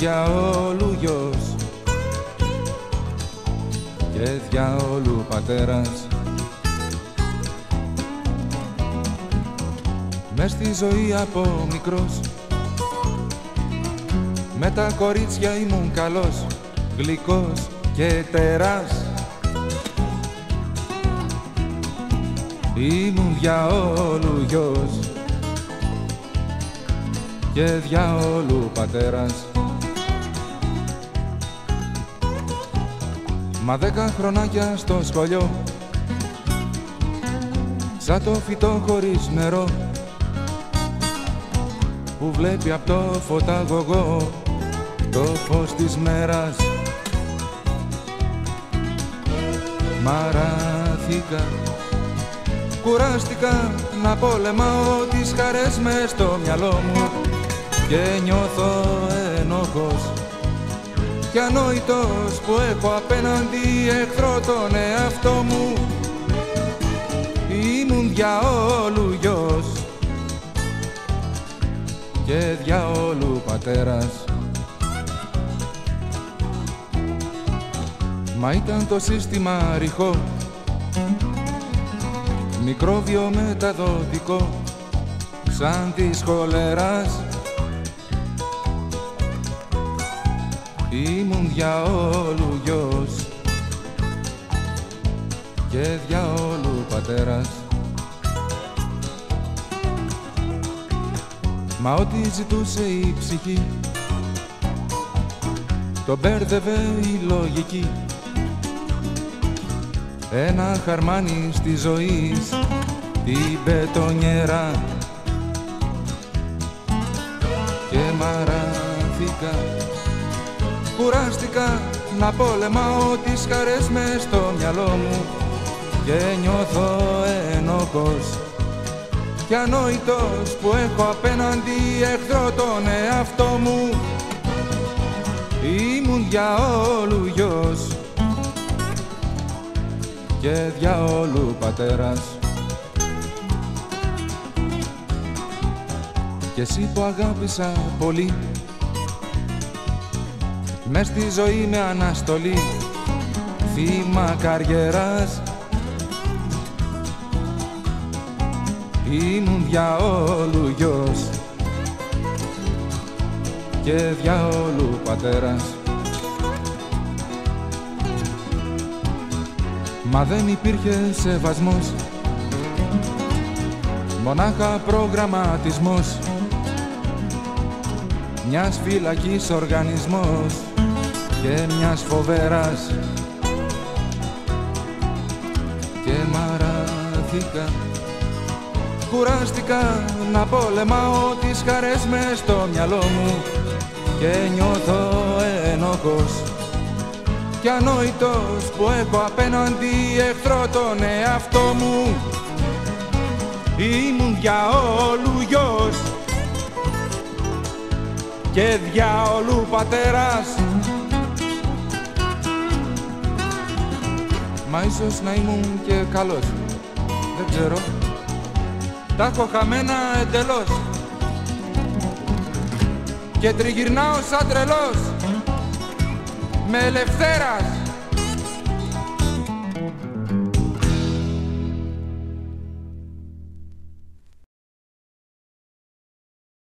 διαόλου γιος και διαόλου πατέρας. Μες στη ζωή από μικρός με τα κορίτσια ήμουν καλός, γλυκός και τεράς. Ήμουν διαόλου γιος και διαόλου πατέρας. Μα 10 χρονάκια στο σχολείο, σαν το φυτό χωρίς νερό που βλέπει απ' το φωταγωγό το φως της μέρας. Μαράθηκα, κουράστηκα να πολεμάω τις χαρές μες στο μυαλό μου και νιώθω ένοχος κι ανόητος που έχω απέναντι εχθρό τον εαυτό μου. Ήμουν διαόλου γιος και διαόλου πατέρας. Μα ήταν το σύστημα ρηχό, μικρόβιο μεταδοτικό σαν της χολέρας. Ήμουν διαόλου γιος και διαόλου πατέρας. Μα ό,τι ζητούσε η ψυχή το μπέρδευε η λογική. Ένα χαρμάνι στη ζωή την μπετονιέρα και μαράθηκα, κουράστηκα να πολεμάω τις χαρές μες στο μυαλό μου και νιώθω ένοχος κι ανόητος που έχω απέναντι εχθρό τον εαυτό μου. Ήμουν διαόλου γιος και διαόλου πατέρας. Κι εσύ που αγάπησα πολύ μες στη ζωή με αναστολή, θύμα καριέρας. Ήμουν διαόλου γιος και διαόλου πατέρας. Μα δεν υπήρχε σεβασμός, μονάχα προγραμματισμός μιας φυλακής οργανισμός και μιας φοβέρας. Και μαράθηκα, κουράστηκα να πολεμάω τις χαρές μες στο μυαλό μου και νιώθω ένοχος κι ανόητος που έχω απέναντι εχθρό τον εαυτό μου. Ήμουν διαόλου γιος και διαόλου πατέρας. Μα ίσως να ήμουν και καλός, δεν ξέρω, τα έχω χαμένα εντελώς και τριγυρνάω σαν τρελός με ελευθέρας.